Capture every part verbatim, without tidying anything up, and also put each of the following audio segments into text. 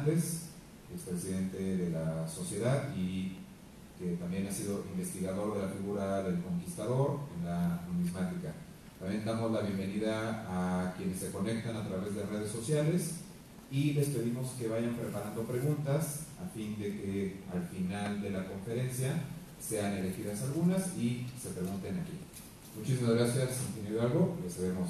Hernández, expresidente de la sociedad y que también ha sido investigador de la figura del conquistador en la numismática. También damos la bienvenida a quienes se conectan a través de redes sociales y les pedimos que vayan preparando preguntas a fin de que al final de la conferencia sean elegidas algunas y se pregunten aquí. Muchísimas gracias, Ingeniero Hidalgo, les cedemos.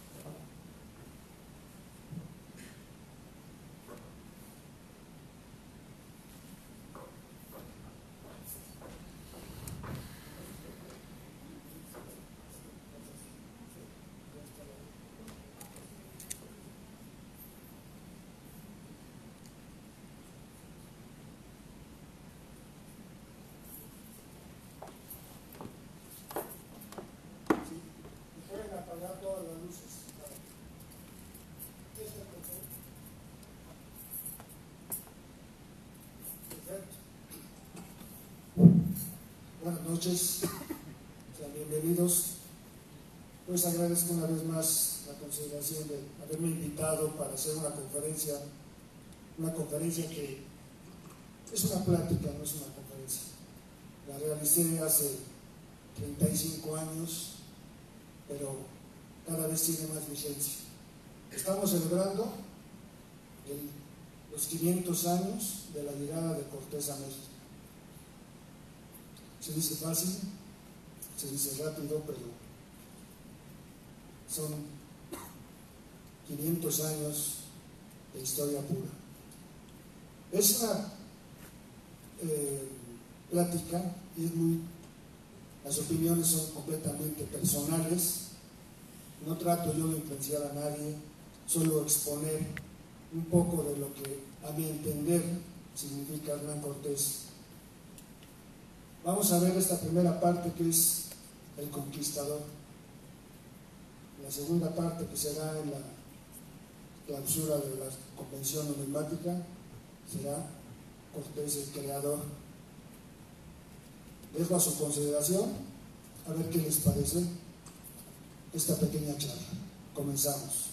Buenas noches, sean bienvenidos. Pues agradezco una vez más la consideración de haberme invitado para hacer una conferencia, una conferencia que es una plática, no es una conferencia. La realicé hace treinta y cinco años, pero cada vez tiene más vigencia. Estamos celebrando el, los quinientos años de la llegada de Cortés a México. Se dice fácil, se dice rápido, pero son quinientos años de historia pura. Es una eh, plática y es muy, las opiniones son completamente personales. No trato yo de influenciar a nadie, solo exponer un poco de lo que a mi entender significa Hernán Cortés. Vamos a ver esta primera parte que es el conquistador. La segunda parte que será en la clausura de la convención numismática será Cortés el creador. Dejo a su consideración a ver qué les parece esta pequeña charla. Comenzamos.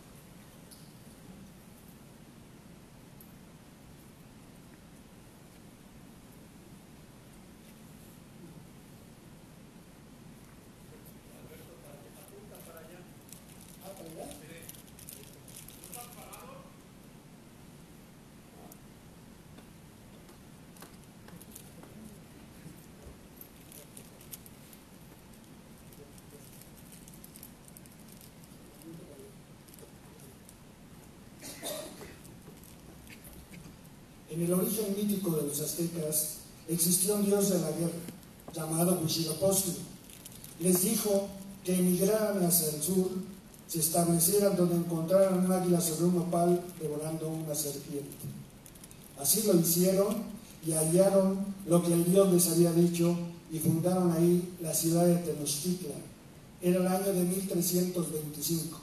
En el origen mítico de los aztecas existió un dios de la guerra llamado Huitzilopochtli. Les dijo que emigraran hacia el sur, se establecieran donde encontraran un águila sobre un nopal devorando una serpiente. Así lo hicieron y hallaron lo que el dios les había dicho y fundaron ahí la ciudad de Tenochtitlan. Era el año de mil trescientos veinticinco.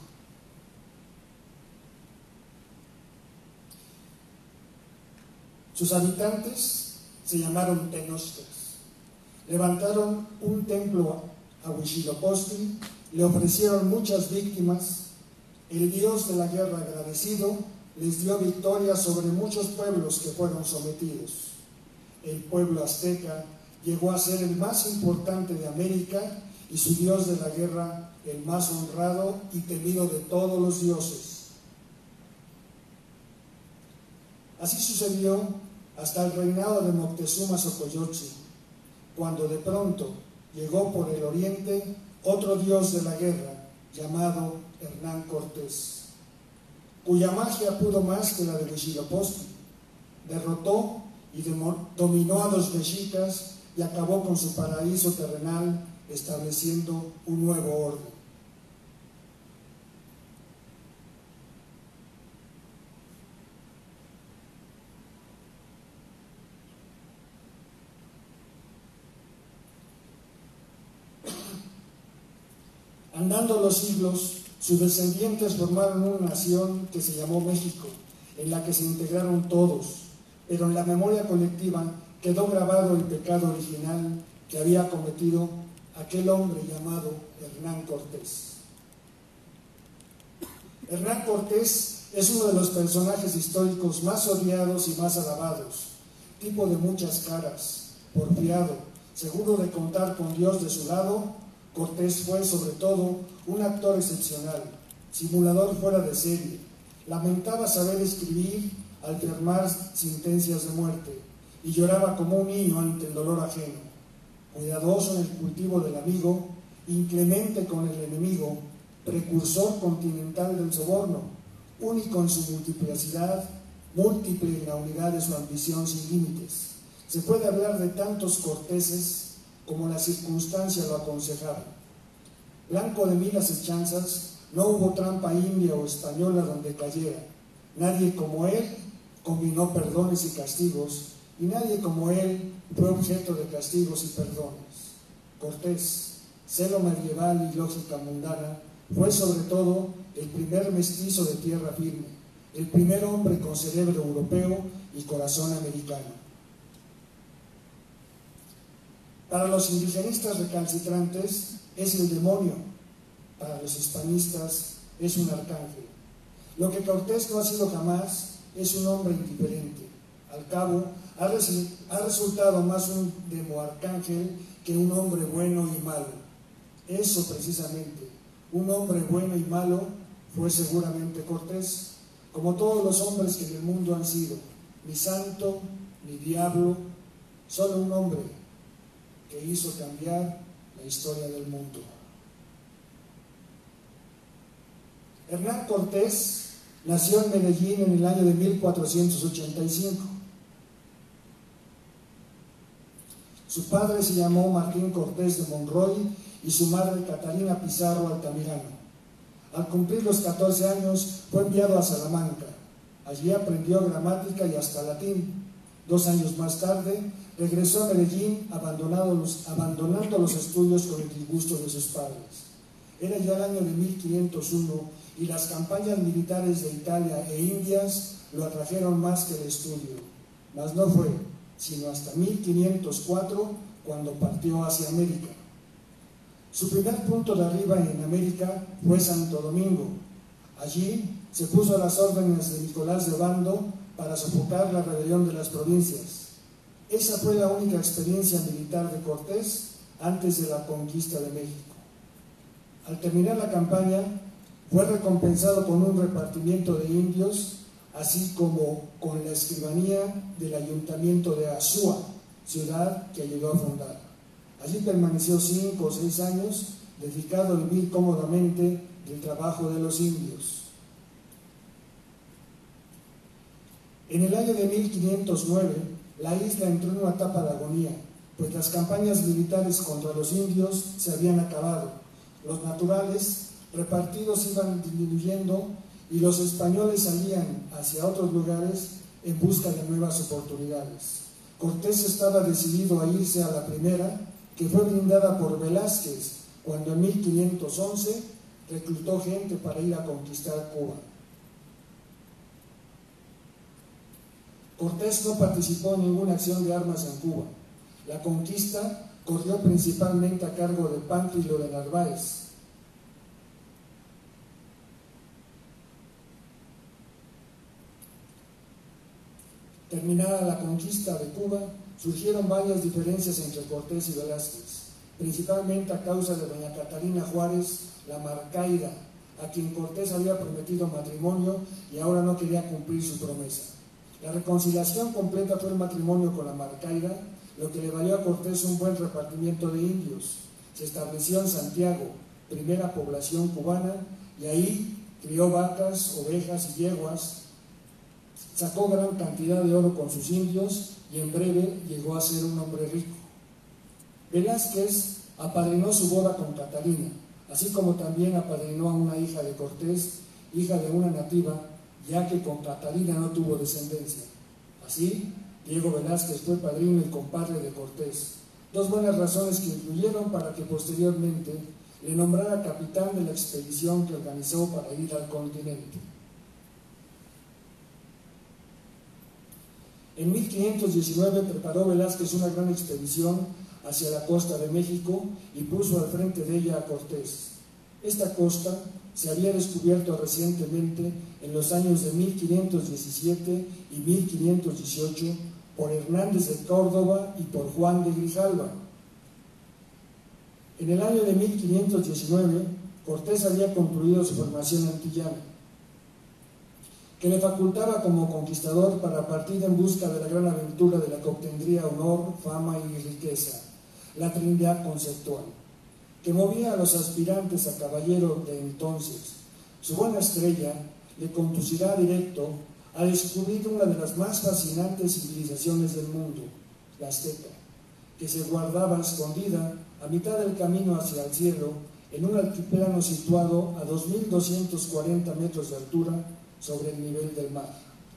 Sus habitantes se llamaron tenochtlas. Levantaron un templo a Huitzilopochtli, le ofrecieron muchas víctimas. El dios de la guerra, agradecido, les dio victoria sobre muchos pueblos que fueron sometidos. El pueblo azteca llegó a ser el más importante de América y su dios de la guerra el más honrado y temido de todos los dioses. Así sucedió hasta el reinado de Moctezuma Xocoyotzin, cuando de pronto llegó por el oriente otro dios de la guerra llamado Hernán Cortés, cuya magia pudo más que la de Huitzilopochtli. Derrotó y dominó a los mexicas y acabó con su paraíso terrenal, estableciendo un nuevo orden. Andando los siglos, sus descendientes formaron una nación que se llamó México, en la que se integraron todos, pero en la memoria colectiva quedó grabado el pecado original que había cometido aquel hombre llamado Hernán Cortés. Hernán Cortés es uno de los personajes históricos más odiados y más alabados, tipo de muchas caras, porfiado, seguro de contar con Dios de su lado. Cortés fue, sobre todo, un actor excepcional, simulador fuera de serie. Lamentaba saber escribir al firmar sentencias de muerte y lloraba como un niño ante el dolor ajeno. Cuidadoso en el cultivo del amigo, inclemente con el enemigo, precursor continental del soborno, único en su multiplicidad, múltiple en la unidad de su ambición sin límites. Se puede hablar de tantos Corteses como la circunstancia lo aconsejaba. Blanco de mil asechanzas, no hubo trampa india o española donde cayera. Nadie como él combinó perdones y castigos, y nadie como él fue objeto de castigos y perdones. Cortés, celo medieval y lógica mundana, fue sobre todo el primer mestizo de tierra firme, el primer hombre con cerebro europeo y corazón americano. Para los indigenistas recalcitrantes es el demonio, para los hispanistas es un arcángel. Lo que Cortés no ha sido jamás es un hombre indiferente. Al cabo, ha, res- ha resultado más un demoarcángel que un hombre bueno y malo. Eso precisamente, un hombre bueno y malo, fue seguramente Cortés, como todos los hombres que en el mundo han sido, ni santo, ni diablo, solo un hombre que hizo cambiar la historia del mundo. Hernán Cortés nació en Medellín en el año de mil cuatrocientos ochenta y cinco. Su padre se llamó Martín Cortés de Monroy y su madre Catalina Pizarro Altamirano. Al cumplir los catorce años fue enviado a Salamanca. Allí aprendió gramática y hasta latín. Dos años más tarde regresó a Medellín abandonando los, abandonando los estudios con el disgusto de sus padres. Era ya el año de mil quinientos uno y las campañas militares de Italia e Indias lo atrajeron más que el estudio. Mas no fue, sino hasta mil quinientos cuatro cuando partió hacia América. Su primer punto de arriba en América fue Santo Domingo. Allí se puso a las órdenes de Nicolás de Bando para sofocar la rebelión de las provincias. Esa fue la única experiencia militar de Cortés antes de la conquista de México. Al terminar la campaña, fue recompensado con un repartimiento de indios, así como con la escribanía del ayuntamiento de Azúa, ciudad que ayudó a fundar. Allí permaneció cinco o seis años, dedicado a vivir cómodamente del trabajo de los indios. En el año de mil quinientos nueve, la isla entró en una etapa de agonía, pues las campañas militares contra los indios se habían acabado. Los naturales repartidos iban disminuyendo y los españoles salían hacia otros lugares en busca de nuevas oportunidades. Cortés estaba decidido a irse a la primera, que fue brindada por Velázquez, cuando en mil quinientos once reclutó gente para ir a conquistar Cuba. Cortés no participó en ninguna acción de armas en Cuba. La conquista corrió principalmente a cargo de Pánfilo de Narváez. Terminada la conquista de Cuba, surgieron varias diferencias entre Cortés y Velázquez, principalmente a causa de doña Catalina Juárez, la Marcaida, a quien Cortés había prometido matrimonio y ahora no quería cumplir su promesa. La reconciliación completa fue el matrimonio con la Marcaida, lo que le valió a Cortés un buen repartimiento de indios. Se estableció en Santiago, primera población cubana, y ahí crió vacas, ovejas y yeguas, sacó gran cantidad de oro con sus indios y en breve llegó a ser un hombre rico. Velázquez apadrinó su boda con Catalina, así como también apadrinó a una hija de Cortés, hija de una nativa, ya que con Catalina no tuvo descendencia. Así, Diego Velázquez fue padrino y compadre de Cortés, dos buenas razones que influyeron para que posteriormente le nombrara capitán de la expedición que organizó para ir al continente. En mil quinientos diecinueve preparó Velázquez una gran expedición hacia la costa de México y puso al frente de ella a Cortés. Esta costa se había descubierto recientemente en los años de mil quinientos diecisiete y mil quinientos dieciocho por Hernández de Córdoba y por Juan de Grijalva. En el año de mil quinientos diecinueve, Cortés había concluido su formación antillana, que le facultaba como conquistador para partir en busca de la gran aventura de la que obtendría honor, fama y riqueza, la Trinidad conceptual, que movía a los aspirantes a caballero de entonces. Su buena estrella le conducirá directo a descubrir una de las más fascinantes civilizaciones del mundo, la azteca, que se guardaba escondida a mitad del camino hacia el cielo en un altiplano situado a dos mil doscientos cuarenta metros de altura sobre el nivel del mar.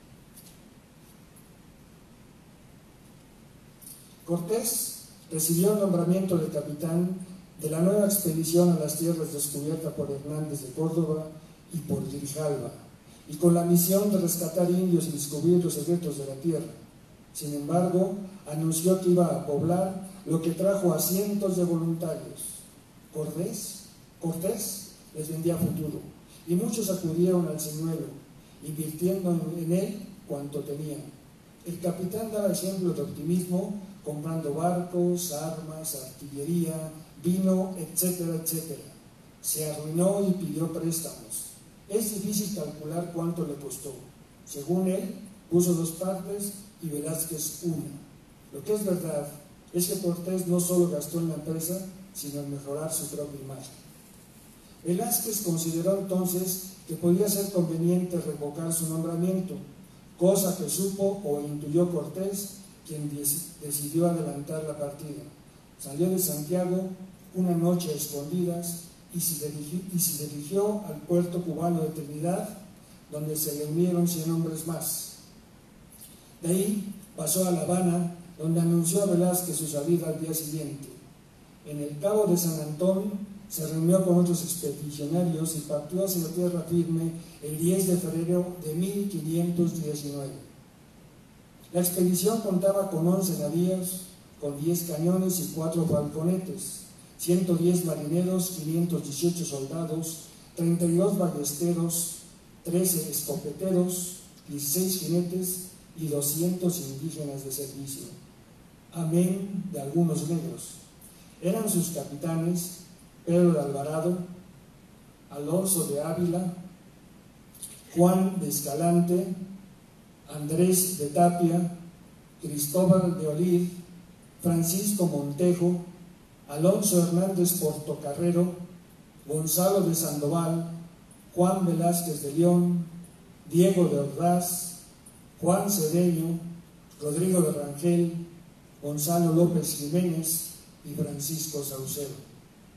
Cortés recibió el nombramiento de capitán de la nueva expedición a las tierras descubiertas por Hernández de Córdoba y por Grijalva, y con la misión de rescatar indios y descubrir los secretos de la tierra. Sin embargo, anunció que iba a poblar, lo que trajo a cientos de voluntarios. Cortés, Cortés les vendía futuro, y muchos acudieron al señuelo, invirtiendo en él cuanto tenían. El capitán daba ejemplo de optimismo, comprando barcos, armas, artillería, vino, etcétera, etcétera. Se arruinó y pidió préstamos. Es difícil calcular cuánto le costó. Según él, puso dos partes y Velázquez una. Lo que es verdad es que Cortés no solo gastó en la empresa, sino en mejorar su propia imagen. Velázquez consideró entonces que podía ser conveniente revocar su nombramiento, cosa que supo o intuyó Cortés, quien decidió adelantar la partida. Salió de Santiago una noche a escondidas y se dirigió, y se dirigió al puerto cubano de Trinidad, donde se le unieron cien hombres más. De ahí pasó a La Habana, donde anunció a Velázquez su salida al día siguiente. En el Cabo de San Antón se reunió con otros expedicionarios y partió hacia la tierra firme el diez de febrero de mil quinientos diecinueve. La expedición contaba con once navíos, con diez cañones y cuatro falconetes, ciento diez marineros, quinientos dieciocho soldados, treinta y dos ballesteros, trece escopeteros, dieciséis jinetes y doscientos indígenas de servicio, amén de algunos negros. Eran sus capitanes Pedro de Alvarado, Alonso de Ávila, Juan de Escalante, Andrés de Tapia, Cristóbal de Olid, Francisco Montejo, Alonso Hernández Portocarrero, Gonzalo de Sandoval, Juan Velázquez de León, Diego de Ordaz, Juan Cedeño, Rodrigo de Rangel, Gonzalo López Jiménez y Francisco Saucedo.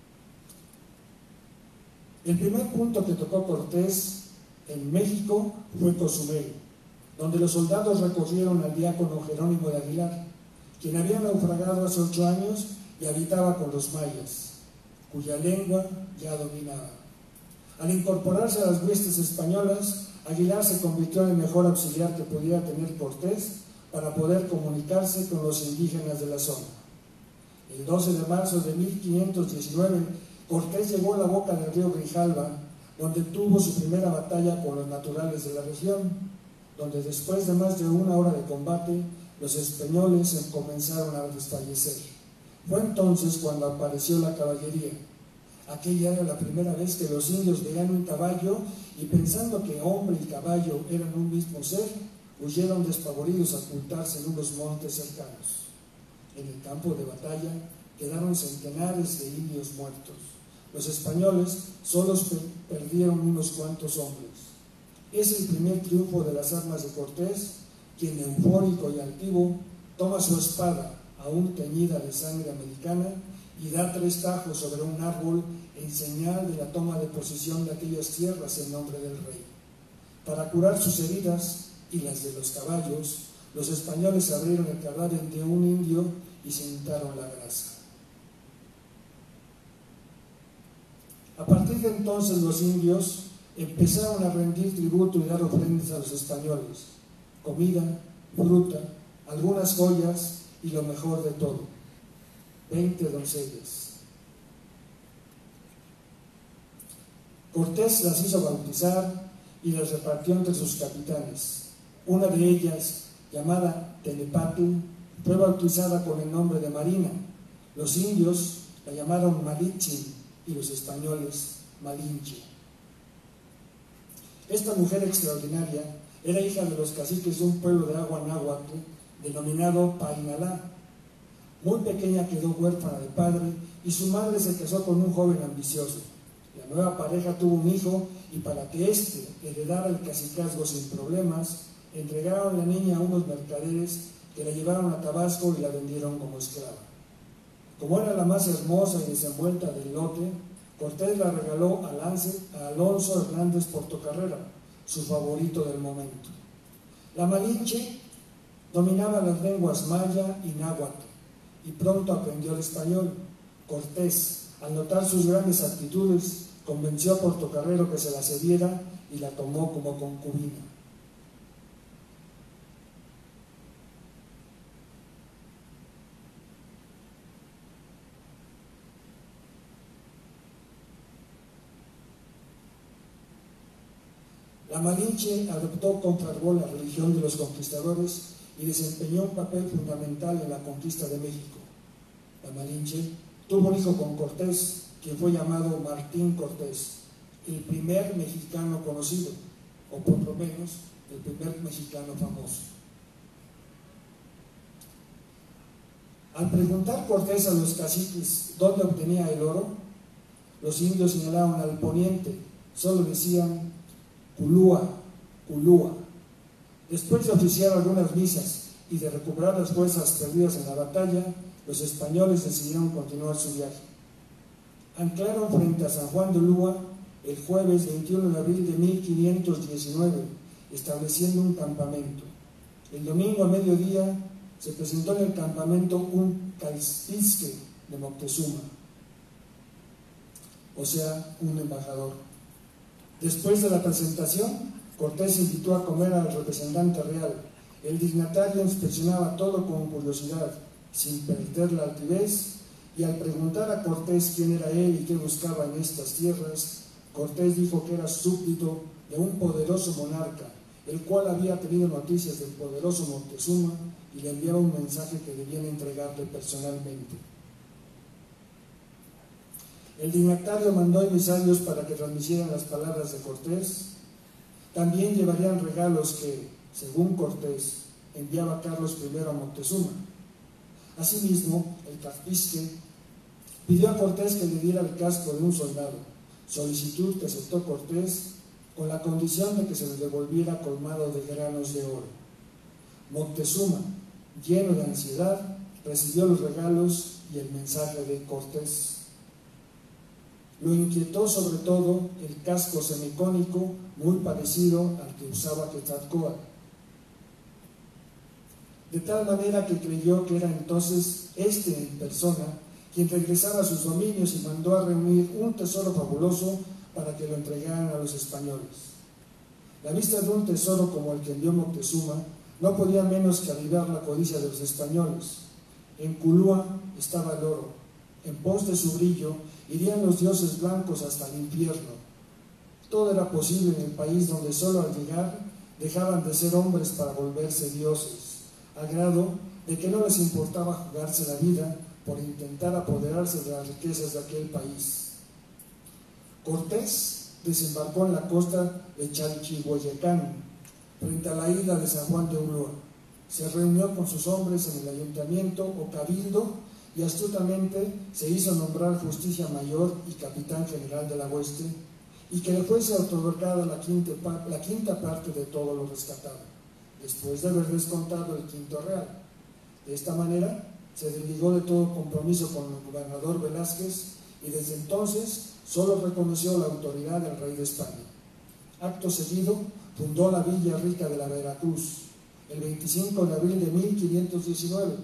El primer punto que tocó Cortés en México fue Cozumel, donde los soldados recogieron al diácono Jerónimo de Aguilar, quien había naufragado hace ocho años y habitaba con los mayas, cuya lengua ya dominaba. Al incorporarse a las huestes españolas, Aguilar se convirtió en el mejor auxiliar que pudiera tener Cortés para poder comunicarse con los indígenas de la zona. El doce de marzo de mil quinientos diecinueve, Cortés llegó a la boca del río Grijalva, donde tuvo su primera batalla con los naturales de la región, donde después de más de una hora de combate, los españoles comenzaron a desfallecer. Fue entonces cuando apareció la caballería. Aquella era la primera vez que los indios veían un caballo y, pensando que hombre y caballo eran un mismo ser, huyeron despavoridos a ocultarse en unos montes cercanos. En el campo de batalla quedaron centenares de indios muertos. Los españoles solo perdieron unos cuantos hombres. Es el primer triunfo de las armas de Cortés, quien, eufórico y altivo, toma su espada, aún teñida de sangre americana, y da tres tajos sobre un árbol en señal de la toma de posesión de aquellas tierras en nombre del rey. Para curar sus heridas y las de los caballos, los españoles abrieron el cadáver de un indio y se untaron la grasa. A partir de entonces los indios empezaron a rendir tributo y dar ofrendas a los españoles, comida, fruta, algunas joyas y lo mejor de todo, veinte doncellas. Cortés las hizo bautizar y las repartió entre sus capitanes. Una de ellas, llamada Tenepatl, fue bautizada con el nombre de Marina. Los indios la llamaron Malinche y los españoles Malinche. Esta mujer extraordinaria era hija de los caciques de un pueblo de agua náhuatl denominado Painalá. Muy pequeña quedó huérfana de padre y su madre se casó con un joven ambicioso. La nueva pareja tuvo un hijo y para que éste heredara el cacicazgo sin problemas, entregaron la niña a unos mercaderes que la llevaron a Tabasco y la vendieron como esclava. Como era la más hermosa y desenvuelta del lote, Cortés la regaló a, Lance, a Alonso Hernández Portocarrera, su favorito del momento. La Malinche dominaba las lenguas maya y náhuatl y pronto aprendió el español. Cortés, al notar sus grandes aptitudes, convenció a Portocarrero que se la cediera y la tomó como concubina. La Malinche adoptó con fervor la religión de los conquistadores y desempeñó un papel fundamental en la conquista de México. La Malinche tuvo un hijo con Cortés, quien fue llamado Martín Cortés, el primer mexicano conocido, o por lo menos el primer mexicano famoso. Al preguntar Cortés a los caciques dónde obtenía el oro, los indios señalaban al poniente, solo decían Culúa, Culúa. Después de oficiar algunas misas y de recuperar las fuerzas perdidas en la batalla, los españoles decidieron continuar su viaje. Anclaron frente a San Juan de Ulúa el jueves veintiuno de abril de mil quinientos diecinueve, estableciendo un campamento. El domingo a mediodía se presentó en el campamento un calpisque de Moctezuma, o sea, un embajador. Después de la presentación, Cortés invitó a comer al representante real. El dignatario inspeccionaba todo con curiosidad, sin perder la altivez, y al preguntar a Cortés quién era él y qué buscaba en estas tierras, Cortés dijo que era súbdito de un poderoso monarca, el cual había tenido noticias del poderoso Moctezuma y le enviaba un mensaje que debían entregarle personalmente. El dignatario mandó emisarios para que transmitieran las palabras de Cortés. También llevarían regalos que, según Cortés, enviaba Carlos primero a Moctezuma. Asimismo, el calpisque pidió a Cortés que le diera el casco de un soldado, solicitud que aceptó Cortés con la condición de que se le devolviera colmado de granos de oro. Moctezuma, lleno de ansiedad, recibió los regalos y el mensaje de Cortés. Lo inquietó sobre todo el casco semicónico muy parecido al que usaba Quetzalcóatl, de tal manera que creyó que era entonces este en persona quien regresaba a sus dominios y mandó a reunir un tesoro fabuloso para que lo entregaran a los españoles. La vista de un tesoro como el que envió Moctezuma no podía menos que avivar la codicia de los españoles. En Culúa estaba el oro, en pos de su brillo irían los dioses blancos hasta el infierno. Todo era posible en el país donde solo al llegar dejaban de ser hombres para volverse dioses, a grado de que no les importaba jugarse la vida por intentar apoderarse de las riquezas de aquel país. Cortés desembarcó en la costa de Chalchihuayacán, frente a la isla de San Juan de Ulúa. Se reunió con sus hombres en el ayuntamiento o cabildo y astutamente se hizo nombrar justicia mayor y capitán general de la hueste, y que le fuese otorgada la quinta, la quinta parte de todo lo rescatado, después de haber descontado el quinto real. De esta manera se desligó de todo compromiso con el gobernador Velázquez y desde entonces solo reconoció la autoridad del rey de España. Acto seguido fundó la Villa Rica de la Veracruz, el veinticinco de abril de mil quinientos diecinueve.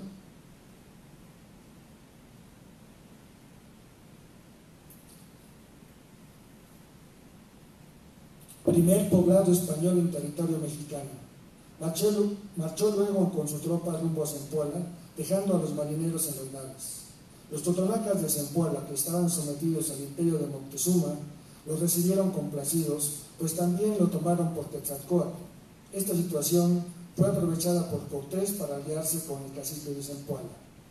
Primer poblado español en territorio mexicano. Marchó, marchó luego con su tropa rumbo a Zempoala, dejando a los marineros en las naves. Los totonacas de Zempoala, que estaban sometidos al imperio de Moctezuma, Los recibieron complacidos, pues también lo tomaron por Quetzalcóatl. Esta situación fue aprovechada por Cortés para aliarse con el cacique de Zempoala.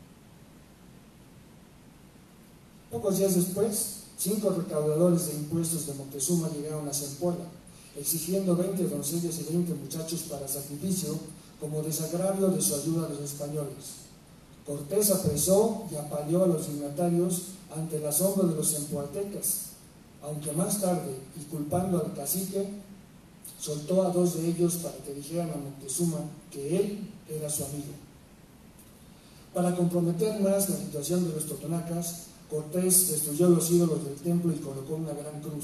Pocos días después, cinco recaudadores de impuestos de Moctezuma llegaron a Zempoala, exigiendo veinte doncellas y veinte muchachos para sacrificio como desagravio de su ayuda a los españoles. Cortés apresó y apaleó a los dignatarios ante el asombro de los zempoaltecas, aunque más tarde, y culpando al cacique, soltó a dos de ellos para que dijeran a Moctezuma que él era su amigo. Para comprometer más la situación de los totonacas, Cortés destruyó los ídolos del templo y colocó una gran cruz,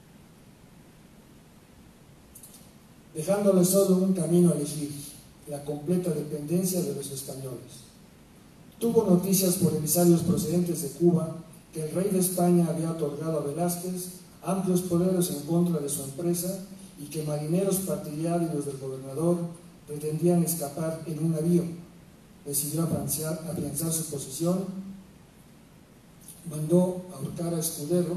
dejándole solo un camino a elegir: la completa dependencia de los españoles. Tuvo noticias por emisarios procedentes de Cuba que el rey de España había otorgado a Velázquez amplios poderes en contra de su empresa y que marineros partidarios del gobernador pretendían escapar en un navío. Decidió afianzar, afianzar su posición, mandó ahorcar a Escudero,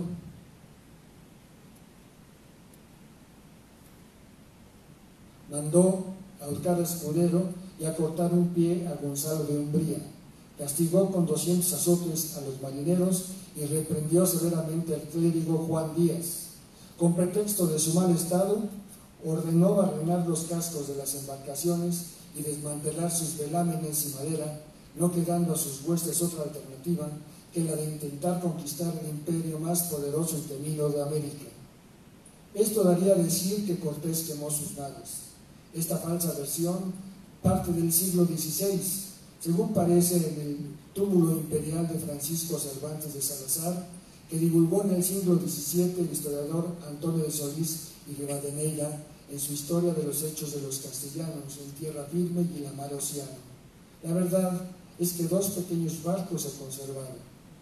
mandó ahorcar a Escudero y a cortar un pie a Gonzalo de Umbría. Castigó con doscientos azotes a los marineros y reprendió severamente al clérigo Juan Díaz. Con pretexto de su mal estado, ordenó barrenar los cascos de las embarcaciones y desmantelar sus velámenes y madera, no quedando a sus huestes otra alternativa que la de intentar conquistar el imperio más poderoso y temido de América. Esto daría a decir que Cortés quemó sus naves. Esta falsa versión parte del siglo dieciséis, según parece en el túmulo imperial de Francisco Cervantes de Salazar, que divulgó en el siglo diecisiete el historiador Antonio de Solís y Rivadeneira en su Historia de los Hechos de los Castellanos en Tierra Firme y la Mar Océano. La verdad es que dos pequeños barcos se conservaron.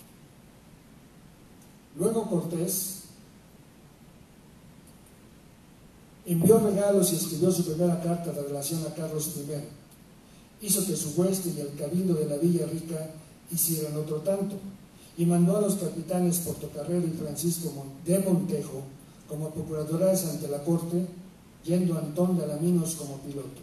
Luego Cortés envió regalos y escribió su primera carta de relación a Carlos primero. Hizo que su hueste y el cabildo de la Villa Rica hicieran otro tanto, y mandó a los capitanes Portocarrero y Francisco de Montejo como procuradores ante la corte, yendo Antón de Alaminos como piloto.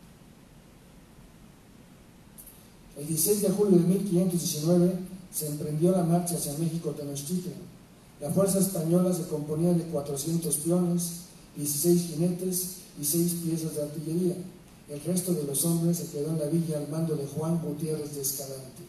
El dieciséis de julio de mil quinientos diecinueve se emprendió la marcha hacia México Tenochtitlan. La fuerza española se componía de cuatrocientos peones, dieciséis jinetes y seis piezas de artillería. El resto de los hombres se quedó en la villa al mando de Juan Gutiérrez de Escalante.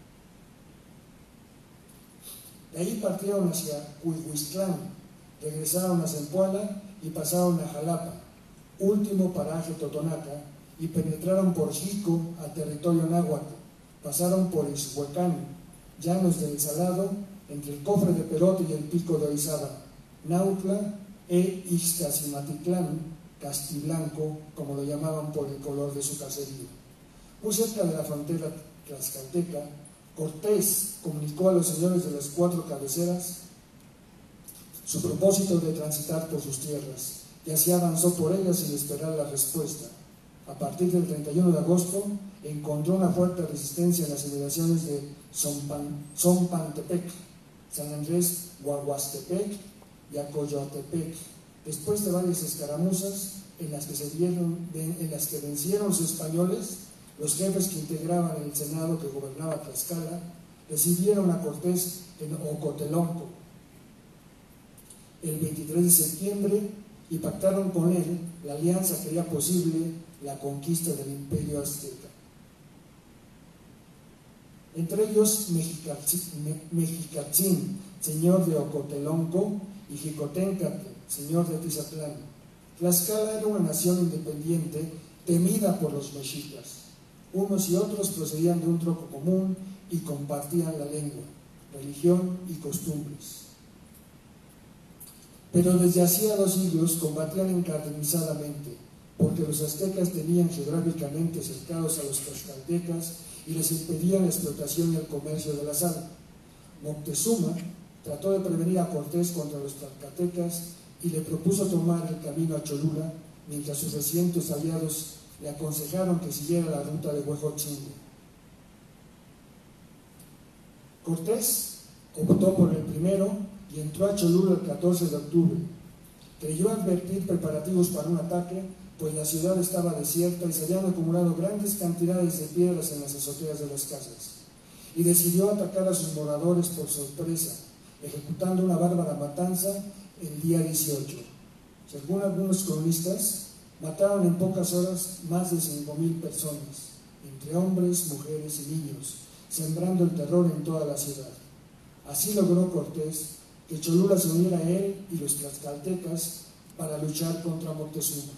De ahí partieron hacia Huihuistlán, regresaron a Zempoala y pasaron a Jalapa, último paraje totonaca, y penetraron por Xico a territorio náhuatl. Pasaron por Ixhuacán, llanos del Salado, entre el cofre de Perote y el pico de Orizaba, Nautla e Ixtacimatitlán, Castiblanco, como lo llamaban por el color de su caserío. Muy cerca de la frontera tlaxcalteca, Cortés comunicó a los señores de las cuatro cabeceras su propósito de transitar por sus tierras, y así avanzó por ellas sin esperar la respuesta. A partir del treinta y uno de agosto, encontró una fuerte resistencia en las inmediaciones de Zompantepec, San Andrés Guaguastepec y Acoyotepec. Después de varias escaramuzas en las que, se dieron, en las que vencieron los españoles, los jefes que integraban el Senado que gobernaba Tlaxcala recibieron a Cortés en Ocotelonco el veintitrés de septiembre y pactaron con él la alianza que haría posible la conquista del imperio azteca. Entre ellos Mexicatzin, señor de Ocotelonco, y Jicoténcatl, señor de Tizatlán. Tlaxcala era una nación independiente temida por los mexicas. Unos y otros procedían de un tronco común y compartían la lengua, religión y costumbres. Pero desde hacía dos siglos combatían encarnizadamente, porque los aztecas tenían geográficamente cercados a los tlaxcaltecas y les impedían la explotación y el comercio de la sal. Moctezuma trató de prevenir a Cortés contra los tlaxcaltecas y le propuso tomar el camino a Cholula, mientras sus recientes aliados le aconsejaron que siguiera la ruta de Huejotzingo. Cortés optó por el primero y entró a Cholula el catorce de octubre. Creyó advertir preparativos para un ataque, pues la ciudad estaba desierta y se habían acumulado grandes cantidades de piedras en las azoteas de las casas, y decidió atacar a sus moradores por sorpresa, ejecutando una bárbara matanza el día dieciocho. Según algunos cronistas, mataron en pocas horas más de cinco mil personas, entre hombres, mujeres y niños, sembrando el terror en toda la ciudad. Así logró Cortés que Cholula se uniera a él y los tlaxcaltecas para luchar contra Moctezuma.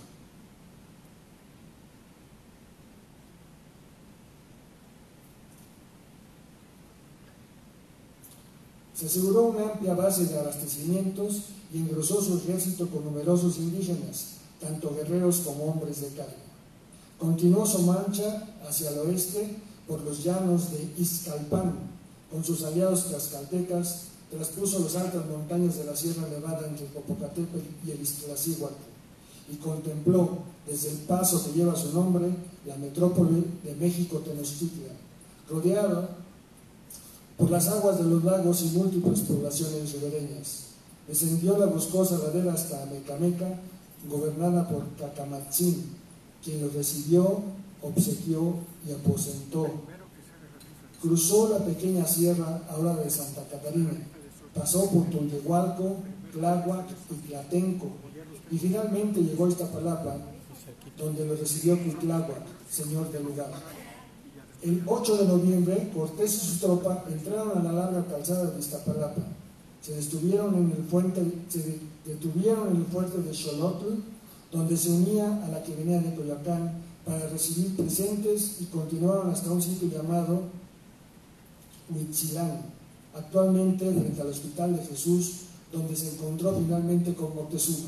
Se aseguró una amplia base de abastecimientos y engrosó su ejército con numerosos indígenas, tanto guerreros como hombres de carga. Continuó su marcha hacia el oeste por los llanos de Ixcalpan, con sus aliados tlaxcaltecas, traspuso las altas montañas de la Sierra Nevada entre el Popocatépetl y el Iztaccíhuatl, y contempló desde el paso que lleva su nombre la metrópoli de México Tenochtitlan, rodeada por las aguas de los lagos y múltiples poblaciones ribereñas. Descendió la boscosa ladera hasta Amecameca, gobernada por Cacamatzin, quien lo recibió, obsequió y aposentó. Cruzó la pequeña sierra ahora de Santa Catarina, pasó por Tultehualco, Tláhuac y Tlatenco, y finalmente llegó a Iztapalapa, donde lo recibió Cuitláhuac, señor del lugar. El ocho de noviembre, Cortés y su tropa entraron a la larga calzada de Iztapalapa. Se detuvieron en el, fuente, se detuvieron en el fuerte de Xolotl, donde se unía a la que venía de Coyoacán para recibir presentes, y continuaron hasta un sitio llamado Huitzilán, actualmente frente al Hospital de Jesús, donde se encontró finalmente con Moctezuma.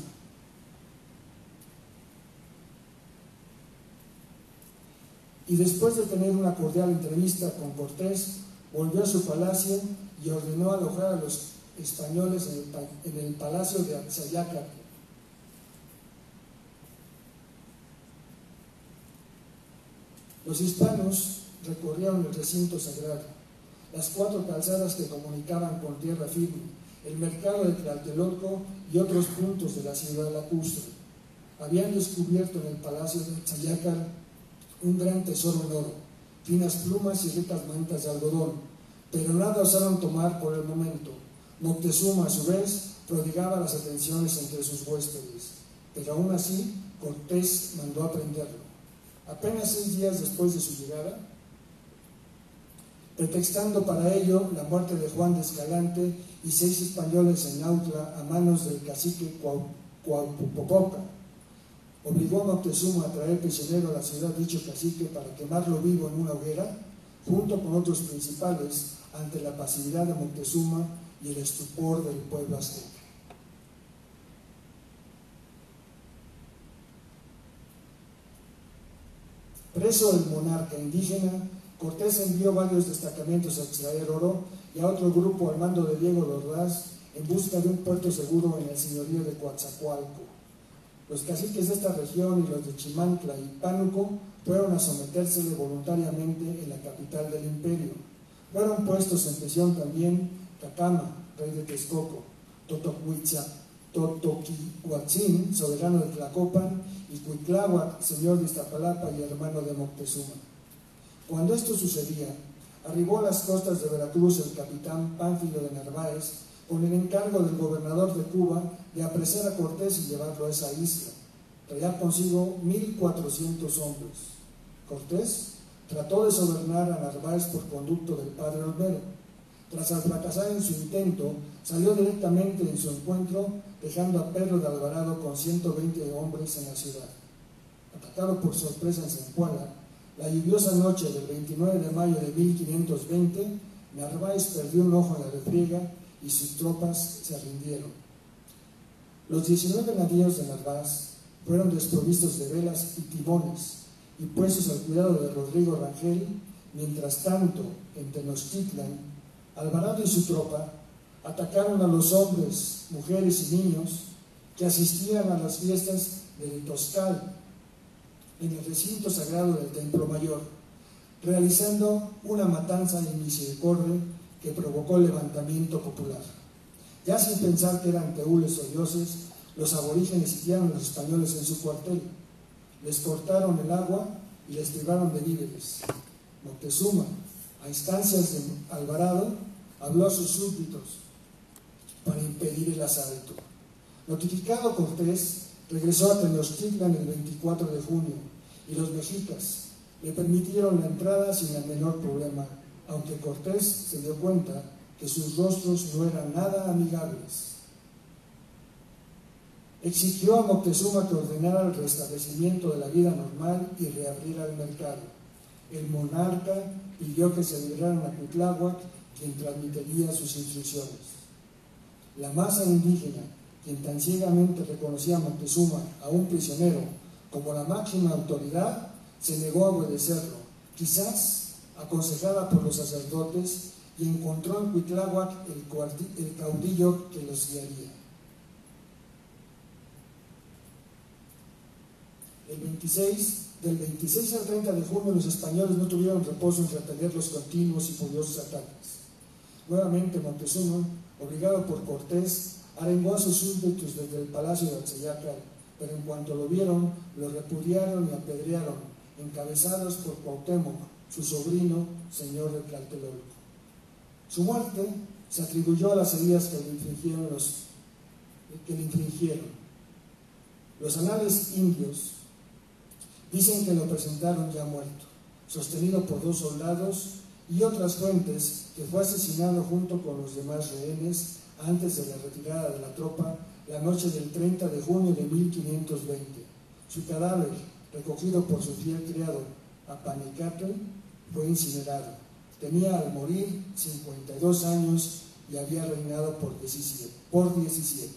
Y después de tener una cordial entrevista con Cortés, volvió a su palacio y ordenó alojar a los españoles en el, en el palacio de Axayácatl. Los hispanos recorrieron el recinto sagrado, las cuatro calzadas que comunicaban con tierra firme, el mercado de Tlatelolco y otros puntos de la ciudad lacustre. Habían descubierto en el palacio de Axayácatl un gran tesoro en oro, finas plumas y ricas mantas de algodón, pero nada osaron tomar por el momento. Moctezuma, a su vez, prodigaba las atenciones entre sus huéspedes, pero aún así Cortés mandó a prenderlo. Apenas seis días después de su llegada, pretextando para ello la muerte de Juan de Escalante y seis españoles en Autla a manos del cacique Cuauhtémoc, obligó a Moctezuma a traer prisionero a la ciudad dicho cacique para quemarlo vivo en una hoguera, junto con otros principales, ante la pasividad de Moctezuma y el estupor del pueblo azteca. Preso el monarca indígena, Cortés envió varios destacamentos a extraer oro y a otro grupo al mando de Diego de Ordaz en busca de un puerto seguro en el señorío de Coatzacoalco. Los caciques de esta región y los de Chimancla y Pánuco fueron a sometérsele voluntariamente en la capital del imperio. Fueron puestos en prisión también Cacama, rey de Texcoco, Totoquihuatzin, soberano de Tlacopan, y Cuitláhuac, señor de Iztapalapa y hermano de Moctezuma. Cuando esto sucedía, arribó a las costas de Veracruz el capitán Pánfilo de Narváez con el encargo del gobernador de Cuba de apresar a Cortés y llevarlo a esa isla. Traía consigo mil cuatrocientos hombres. Cortés trató de sobornar a Narváez por conducto del padre Olmedo. Tras fracasar en su intento, salió directamente en su encuentro, dejando a Pedro de Alvarado con ciento veinte hombres en la ciudad. Atacado por sorpresa en Zempoala, la lluviosa noche del veintinueve de mayo de mil quinientos veinte, Narváez perdió un ojo en la refriega y sus tropas se rindieron. Los diecinueve navíos de Narváez fueron desprovistos de velas y timones y puestos al cuidado de Rodrigo Rangel. Mientras tanto, en Tenochtitlan, Alvarado y su tropa atacaron a los hombres, mujeres y niños que asistían a las fiestas de Toscal en el recinto sagrado del Templo Mayor, realizando una matanza de misericordia que provocó el levantamiento popular. Ya sin pensar que eran teules o dioses, los aborígenes sitiaron a los españoles en su cuartel. Les cortaron el agua y les privaron de víveres. Moctezuma, a instancias de Alvarado, habló a sus súbditos para impedir el asalto. Notificado Cortés, regresó a Tenochtitlan el veinticuatro de junio y los mexicas le permitieron la entrada sin el menor problema, aunque Cortés se dio cuenta que sus rostros no eran nada amigables. Exigió a Moctezuma que ordenara el restablecimiento de la vida normal y reabriera el mercado. El monarca pidió que se liberaran a Cuitláhuac, quien transmitiría sus instrucciones. La masa indígena, quien tan ciegamente reconocía a Moctezuma, a un prisionero, como la máxima autoridad, se negó a obedecerlo, quizás aconsejada por los sacerdotes, y encontró en Cuitláhuac el, el caudillo que los guiaría. El veintiséis, del veintiséis al treinta de junio, los españoles no tuvieron reposo en repeler los continuos y furiosos ataques. Nuevamente Moctezuma, obligado por Cortés, arengó a sus súbditos desde el palacio de Axayácar, pero en cuanto lo vieron, lo repudiaron y apedrearon, encabezados por Cuauhtémoc, su sobrino, señor de Tlatelolco. Su muerte se atribuyó a las heridas que le infligieron los, que le infligieron. Los anales indios dicen que lo presentaron ya muerto, sostenido por dos soldados, y otras fuentes que fue asesinado junto con los demás rehenes antes de la retirada de la tropa la noche del treinta de junio de mil quinientos veinte. Su cadáver, recogido por su fiel criado Apanicatl, fue incinerado. Tenía al morir cincuenta y dos años y había reinado por diecisiete. Por diecisiete.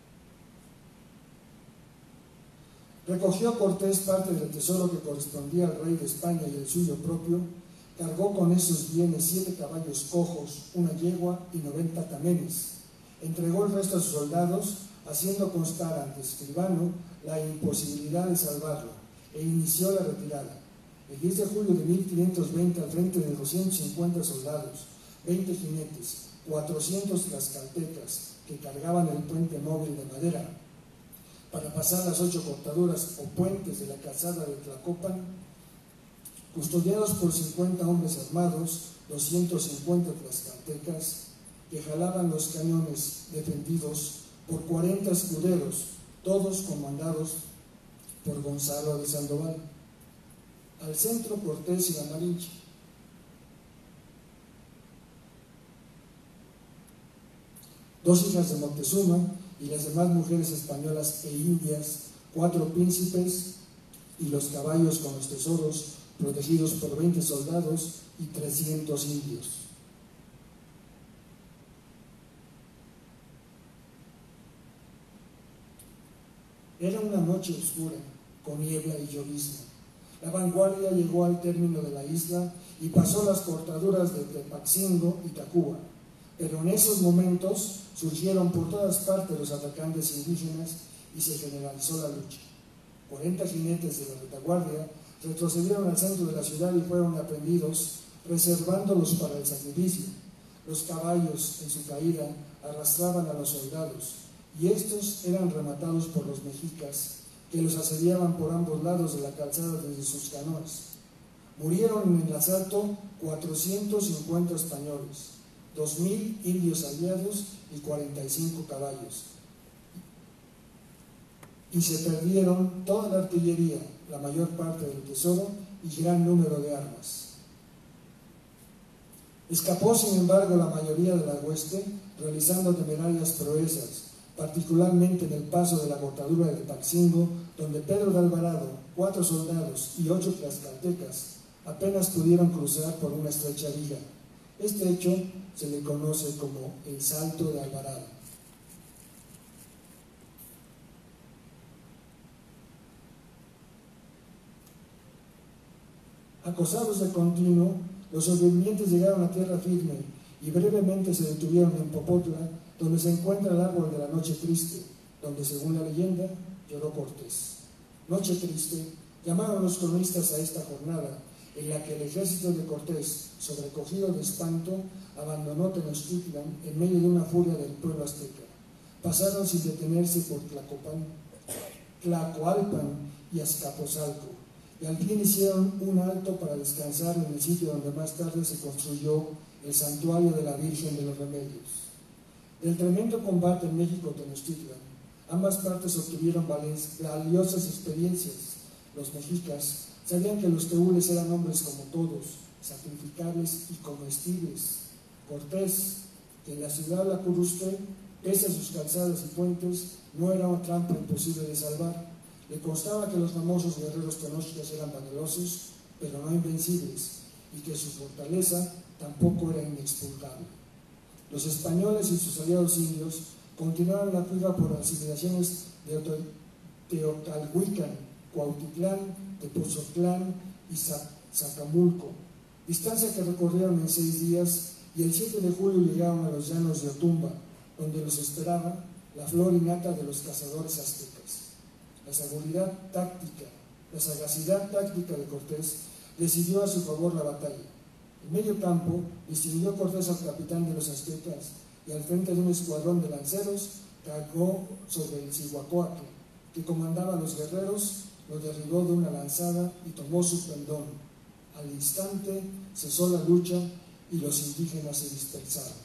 Recogió Cortés parte del tesoro que correspondía al rey de España y el suyo propio. Cargó con esos bienes siete caballos cojos, una yegua y noventa tamenes. Entregó el resto a sus soldados, haciendo constar ante Escribano la imposibilidad de salvarlo, e inició la retirada. El diez de julio de mil quinientos veinte, al frente de doscientos cincuenta soldados, veinte jinetes, cuatrocientos tlaxcaltecas que cargaban el puente móvil de madera para pasar las ocho cortaduras o puentes de la calzada de Tlacopan, custodiados por cincuenta hombres armados, doscientos cincuenta tlaxcaltecas, que jalaban los cañones defendidos por cuarenta escuderos, todos comandados por Gonzalo de Sandoval. Al centro Cortés y la Malinche. Dos hijas de Moctezuma y las demás mujeres españolas e indias, cuatro príncipes y los caballos con los tesoros, protegidos por veinte soldados y trescientos indios. Era una noche oscura, con niebla y llovizna. La vanguardia llegó al término de la isla y pasó las cortaduras de Tepatzingo y Tacuba, pero en esos momentos surgieron por todas partes los atacantes indígenas y se generalizó la lucha. cuarenta jinetes de la retaguardia retrocedieron al centro de la ciudad y fueron aprendidos, reservándolos para el sacrificio. Los caballos, en su caída, arrastraban a los soldados, y estos eran rematados por los mexicas, que los asediaban por ambos lados de la calzada desde sus canoas. Murieron en el asalto cuatrocientos cincuenta españoles, dos mil indios aliados y cuarenta y cinco caballos. Y se perdieron toda la artillería, la mayor parte del tesoro y gran número de armas. Escapó, sin embargo, la mayoría de la hueste, realizando temerarias proezas, particularmente en el paso de la cortadura de Paxingo, donde Pedro de Alvarado, cuatro soldados y ocho tlaxcaltecas apenas pudieron cruzar por una estrecha viga. Este hecho se le conoce como el Salto de Alvarado. Acosados de continuo, los sobrevivientes llegaron a tierra firme y brevemente se detuvieron en Popotla, donde se encuentra el árbol de la Noche Triste, donde, según la leyenda, lloró Cortés. Noche Triste llamaron los cronistas a esta jornada, en la que el ejército de Cortés, sobrecogido de espanto, abandonó Tenochtitlan en medio de una furia del pueblo azteca. Pasaron sin detenerse por Tlacopan, Tlacoalpan y Azcapotzalco, y al fin hicieron un alto para descansar en el sitio donde más tarde se construyó el santuario de la Virgen de los Remedios. Del tremendo combate en México-Tenochtitlan, ambas partes obtuvieron valiosas experiencias. Los mexicas sabían que los teúles eran hombres como todos, sacrificables y comestibles. Cortés, que en la ciudad lacustre, pese a sus calzadas y puentes, no era una trampa imposible de salvar. Le constaba que los famosos guerreros tenochtitlanes eran valerosos, pero no invencibles, y que su fortaleza tampoco era inexpugnable. Los españoles y sus aliados indios continuaron la fuga por las civilizaciones de Teotalhuican, Cuautitlán, Tepozotlán y Zacamulco, distancia que recorrieron en seis días, y el siete de julio llegaron a los llanos de Otumba, donde los esperaba la flor innata de los cazadores aztecas. La seguridad táctica, la sagacidad táctica de Cortés decidió a su favor la batalla. En medio campo distinguió Cortés al capitán de los aztecas y al frente de un escuadrón de lanceros cargó sobre el Cihuacóatl, que comandaba a los guerreros, lo derribó de una lanzada y tomó su pendón. Al instante cesó la lucha y los indígenas se dispersaron.